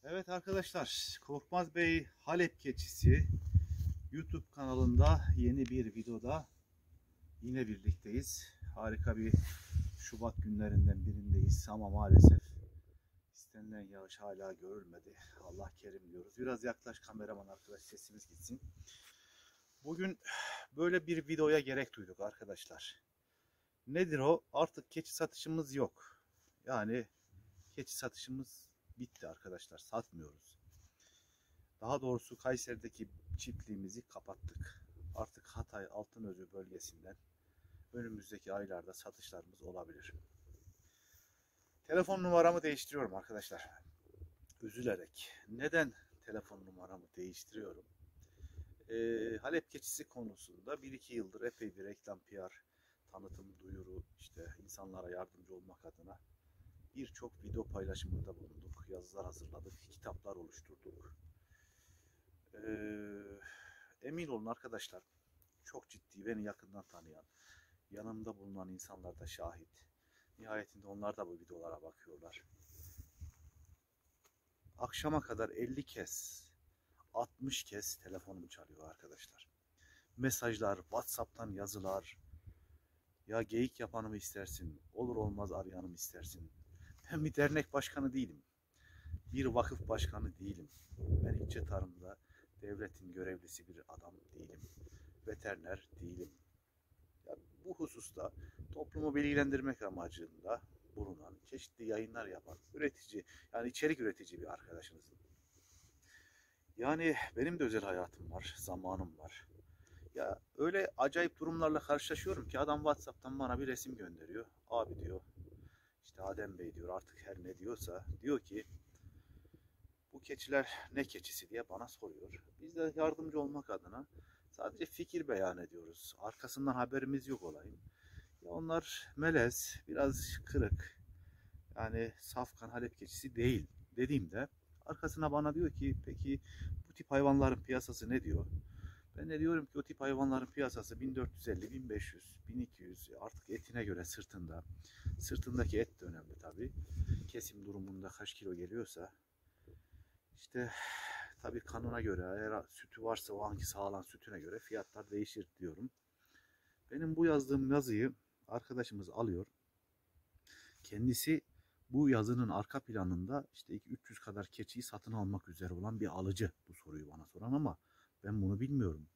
Evet arkadaşlar, Korkmaz Bey Halep Keçisi YouTube kanalında yeni bir videoda yine birlikteyiz. Harika bir Şubat günlerinden birindeyiz ama maalesef istenilen yağış hala görülmedi. Allah kerim diyoruz. Biraz yaklaş kameraman arkadaş, sesimiz gitsin. Bugün böyle bir videoya gerek duyduk arkadaşlar. Nedir o? Artık keçi satışımız yok. Yani keçi satışımız bitti arkadaşlar. Satmıyoruz. Daha doğrusu Kayseri'deki çiftliğimizi kapattık. Artık Hatay Altınözü bölgesinden önümüzdeki aylarda satışlarımız olabilir. Telefon numaramı değiştiriyorum arkadaşlar. Üzülerek. Neden telefon numaramı değiştiriyorum? Halep keçisi konusunda 1-2 yıldır epey bir reklam, PR, tanıtım, duyuru, işte insanlara yardımcı olmak adına birçok video paylaşımında bulunduk. Yazılar hazırladık, kitaplar oluşturduk. Emin olun arkadaşlar, çok ciddi, beni yakından tanıyan, yanımda bulunan insanlar da şahit. Nihayetinde onlar da bu videolara bakıyorlar. Akşama kadar 50 kez, 60 kez telefonum çalıyor arkadaşlar. Mesajlar, WhatsApp'tan yazılar. Ya geyik yapanımı istersin, olur olmaz arayanımı istersin. Ben bir dernek başkanı değilim. Bir vakıf başkanı değilim. Ben ilçe tarımda devletin görevlisi bir adam değilim. Veteriner değilim. Ya bu hususta toplumu bilgilendirmek amacında bulunan, çeşitli yayınlar yapan, üretici, yani içerik üretici bir arkadaşınızım. Yani benim de özel hayatım var, zamanım var. Ya öyle acayip durumlarla karşılaşıyorum ki adam WhatsApp'tan bana bir resim gönderiyor. Abi diyor, işte Adem Bey diyor, artık her ne diyorsa, diyor ki bu keçiler ne keçisi diye bana soruyor. Biz de yardımcı olmak adına sadece fikir beyan ediyoruz. Arkasından haberimiz yok olayın. Ya onlar melez, biraz kırık. Yani safkan Halep keçisi değil dediğimde arkasına bana diyor ki peki bu tip hayvanların piyasası ne diyor? Ben de diyorum ki o tip hayvanların piyasası 1450, 1500, 1200, artık etine göre sırtında. Sırtındaki et de önemli tabii. Kesim durumunda kaç kilo geliyorsa. İşte tabii kanuna göre, eğer sütü varsa o anki sağlanan sütüne göre fiyatlar değişir diyorum. Benim bu yazdığım yazıyı arkadaşımız alıyor. Kendisi bu yazının arka planında işte 300 kadar keçiyi satın almak üzere olan bir alıcı bu soruyu bana soran, ama ben bunu bilmiyorum.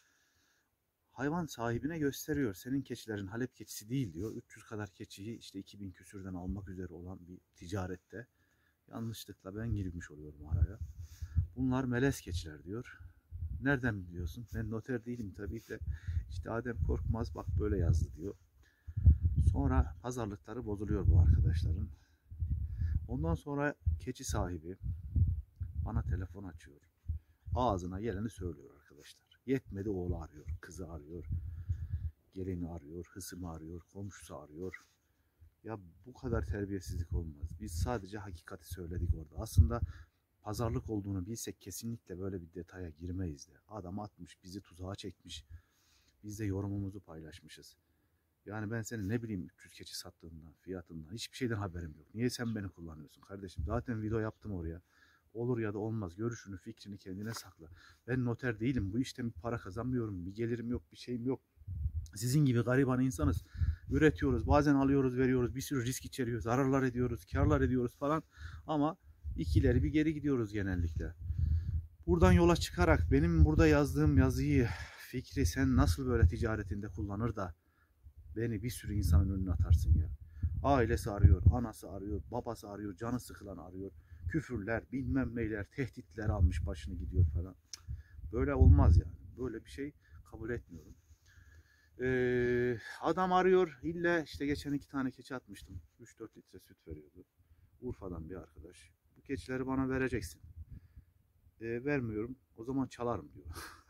Hayvan sahibine gösteriyor. Senin keçilerin Halep keçisi değil diyor. 300 kadar keçiyi işte 2000 küsürden almak üzere olan bir ticarette yanlışlıkla ben girmiş oluyorum araya. Bunlar melez keçiler diyor. Nereden biliyorsun? Ben noter değilim tabii de. İşte Adem Korkmaz bak böyle yazdı diyor. Sonra pazarlıkları bozuluyor bu arkadaşların. Ondan sonra keçi sahibi bana telefon açıyor. Ağzına geleni söylüyor arkadaşlar. Yetmedi, oğlu arıyor, kızı arıyor, gelini arıyor, hısımı arıyor, komşusu arıyor. Ya bu kadar terbiyesizlik olmaz. Biz sadece hakikati söyledik orada. Aslında pazarlık olduğunu bilsek kesinlikle böyle bir detaya girmeyiz de. Adam atmış, bizi tuzağa çekmiş. Biz de yorumumuzu paylaşmışız. Yani ben senin ne bileyim 300 keçi sattığından, fiyatından, hiçbir şeyden haberim yok. Niye sen beni kullanıyorsun kardeşim? Zaten video yaptım oraya. Olur ya da olmaz. Görüşünü, fikrini kendine sakla. Ben noter değilim. Bu işten bir para kazanmıyorum. Bir gelirim yok, bir şeyim yok. Sizin gibi gariban insanız. Üretiyoruz, bazen alıyoruz, veriyoruz. Bir sürü risk içeriyor. Zararlar ediyoruz, karlar ediyoruz falan. Ama ikileri bir geri gidiyoruz genellikle. Buradan yola çıkarak benim burada yazdığım yazıyı, fikri sen nasıl böyle ticaretinde kullanır da beni bir sürü insanın önüne atarsın ya. Ailesi arıyor, anası arıyor, babası arıyor, canı sıkılan arıyor. Küfürler, bilmem neyler, tehditler almış başını gidiyor falan. Böyle olmaz yani. Böyle bir şey kabul etmiyorum. Adam arıyor. İlle işte geçen 2 tane keçi atmıştım. 3-4 litre süt veriyordu. Urfa'dan bir arkadaş. Bu keçileri bana vereceksin. Vermiyorum. O zaman çalarım diyor.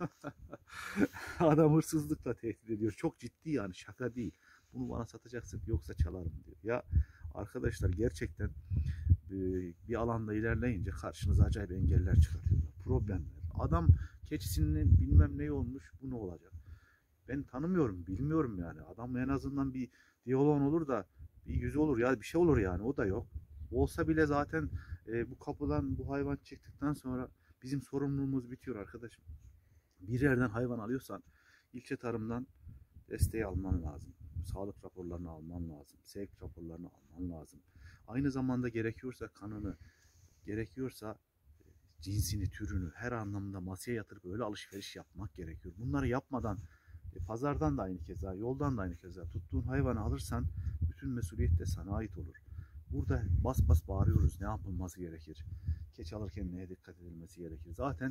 Adam hırsızlıkla tehdit ediyor. Çok ciddi yani, şaka değil. Bunu bana satacaksın yoksa çalarım diyor. Ya arkadaşlar gerçekten bir alanda ilerleyince karşınıza acayip engeller çıkartıyorlar. Problemler. Adam keçisinin bilmem ne olmuş, bu ne olacak? Ben tanımıyorum, bilmiyorum yani. Adam en azından bir diyaloğun olur da bir yüzü olur ya, bir şey olur yani, o da yok. Olsa bile zaten Bu kapıdan bu hayvan çıktıktan sonra bizim sorumluluğumuz bitiyor arkadaşım. Bir yerden hayvan alıyorsan ilçe tarımdan desteği alman lazım. Sağlık raporlarını alman lazım. Sevk raporlarını alman lazım. Aynı zamanda gerekiyorsa kanını, gerekiyorsa cinsini, türünü her anlamda masaya yatırıp öyle alışveriş yapmak gerekiyor. Bunları yapmadan pazardan da aynı keza, yoldan da aynı keza tuttuğun hayvanı alırsan bütün mesuliyet de sana ait olur. Burada bas bas bağırıyoruz ne yapılması gerekir. Keçi alırken neye dikkat edilmesi gerekir. Zaten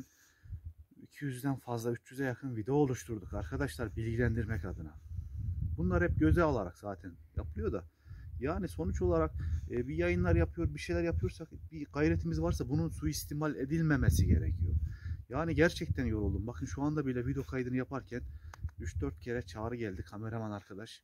200'den fazla 300'e yakın video oluşturduk arkadaşlar bilgilendirmek adına. Bunlar hep göze alarak zaten yapılıyor da. Yani sonuç olarak bir yayınlar yapıyor, bir şeyler yapıyorsak, bir gayretimiz varsa bunun suistimal edilmemesi gerekiyor. Yani gerçekten yoruldum. Bakın şu anda bile video kaydını yaparken 3-4 kere çağrı geldi. Kameraman arkadaş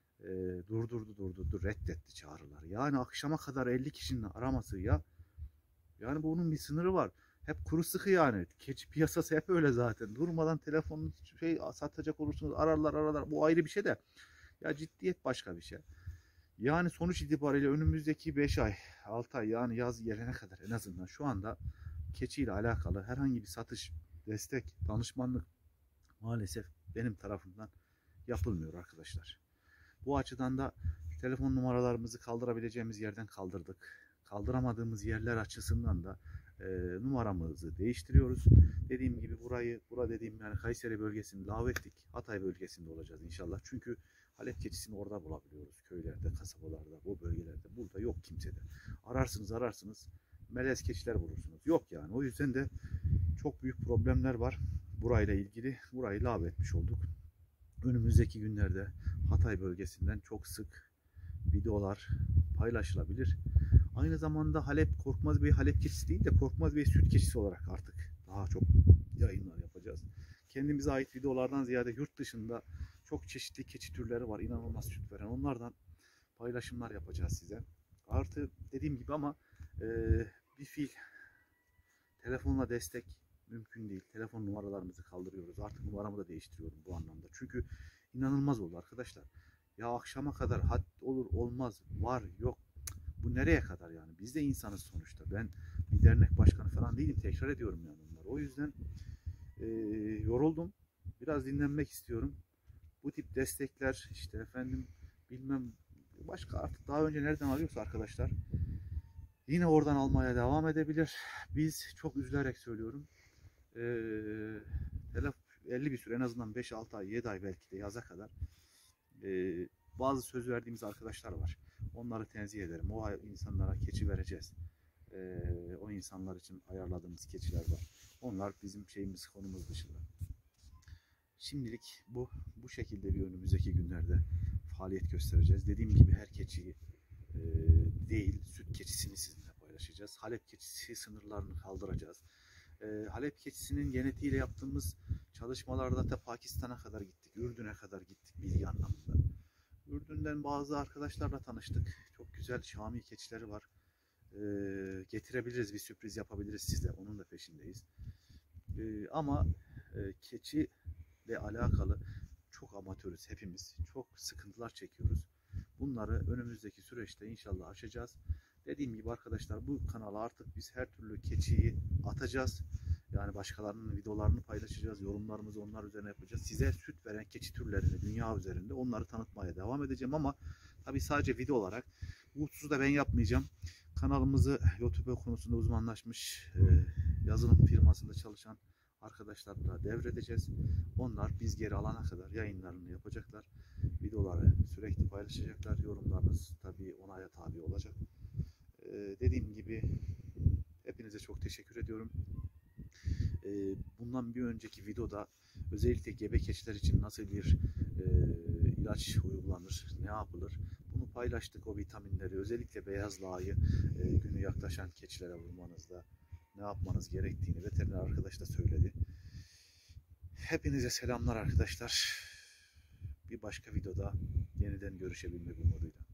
durdurdu, reddetti çağrıları. Yani akşama kadar 50 kişinin araması ya. Yani bunun bir sınırı var. Hep kuru sıkı yani. Keçi piyasası hep öyle zaten. Durmadan telefonunu satacak olursunuz. Ararlar. Bu ayrı bir şey de. Ya ciddiyet başka bir şey. Yani sonuç itibariyle önümüzdeki 5 ay, 6 ay yani yaz gelene kadar en azından şu anda keçiyle alakalı herhangi bir satış, destek, danışmanlık maalesef benim tarafımdan yapılmıyor arkadaşlar. Bu açıdan da telefon numaralarımızı kaldırabileceğimiz yerden kaldırdık. Kaldıramadığımız yerler açısından da numaramızı değiştiriyoruz. Dediğim gibi bura dediğim yani Kayseri bölgesini lağvettik. Hatay bölgesinde olacağız inşallah. Çünkü Halep keçisini orada bulabiliyoruz. Köylerde, kasabalarda, bu bölgelerde. Burada yok kimsede. Ararsınız. Melez keçiler bulursunuz. Yok yani. O yüzden de çok büyük problemler var burayla ilgili. Burayı lağvetmiş olduk. Önümüzdeki günlerde Hatay bölgesinden çok sık videolar paylaşılabilir. Aynı zamanda Halep Korkmaz Bey Halep keçisi değil de Korkmaz Bey süt keçisi olarak artık daha çok yayınlar yapacağız. Kendimize ait videolardan ziyade yurt dışında çok çeşitli keçi türleri var. İnanılmaz süt veren. Onlardan paylaşımlar yapacağız size. Artı dediğim gibi ama bir fil telefonla destek mümkün değil. Telefon numaralarımızı kaldırıyoruz. Artık numaramı da değiştiriyorum bu anlamda. Çünkü inanılmaz oldu arkadaşlar. Ya akşama kadar had olur olmaz var yok. Bu nereye kadar yani? Biz de insanız sonuçta. Ben bir dernek başkanı falan değilim. Tekrar ediyorum yani bunları. O yüzden yoruldum. Biraz dinlenmek istiyorum. Bu tip destekler işte efendim bilmem başka artık daha önce nereden alıyorsa arkadaşlar yine oradan almaya devam edebilir. Biz çok üzülerek söylüyorum. 50 bir süre en azından 5-6 ay 7 ay belki de yaza kadar bazı söz verdiğimiz arkadaşlar var. Onları tenzih ederim. O insanlara keçi vereceğiz. O insanlar için ayarladığımız keçiler var. Onlar bizim şeyimiz konumuz dışında. Şimdilik bu şekilde bir önümüzdeki günlerde faaliyet göstereceğiz. Dediğim gibi her keçiyi değil süt keçisini sizinle paylaşacağız. Halep keçisi sınırlarını kaldıracağız. Halep keçisinin genetiğiyle yaptığımız çalışmalarda da Pakistan'a kadar gittik. Ürdün'e kadar gittik bilgi anlamında. Ürdün'den bazı arkadaşlarla tanıştık. Çok güzel Şami keçileri var. Getirebiliriz, bir sürpriz yapabiliriz size. Onun da peşindeyiz. Ama keçi ile alakalı çok amatörüz hepimiz. Çok sıkıntılar çekiyoruz. Bunları önümüzdeki süreçte inşallah aşacağız. Dediğim gibi arkadaşlar bu kanala artık biz her türlü keçiyi atacağız. Yani başkalarının videolarını paylaşacağız. Yorumlarımızı onlar üzerine yapacağız. Size süt veren keçi türlerini dünya üzerinde onları tanıtmaya devam edeceğim ama tabii sadece video olarak. Bu hususu da ben yapmayacağım. Kanalımızı YouTube konusunda uzmanlaşmış yazılım firmasında çalışan arkadaşlarla devredeceğiz. Onlar biz geri alana kadar yayınlarını yapacaklar. Videoları sürekli paylaşacaklar. Yorumlarınız tabii onaya tabi olacak. Dediğim gibi hepinize çok teşekkür ediyorum. Bundan bir önceki videoda özellikle gebe keçiler için nasıl bir ilaç uygulanır, ne yapılır? Bunu paylaştık, o vitaminleri, özellikle beyaz lağı günü yaklaşan keçilere vurmanızda ne yapmanız gerektiğini veteriner arkadaş da söyledi. Hepinize selamlar arkadaşlar. Bir başka videoda yeniden görüşebilmek umuduyla.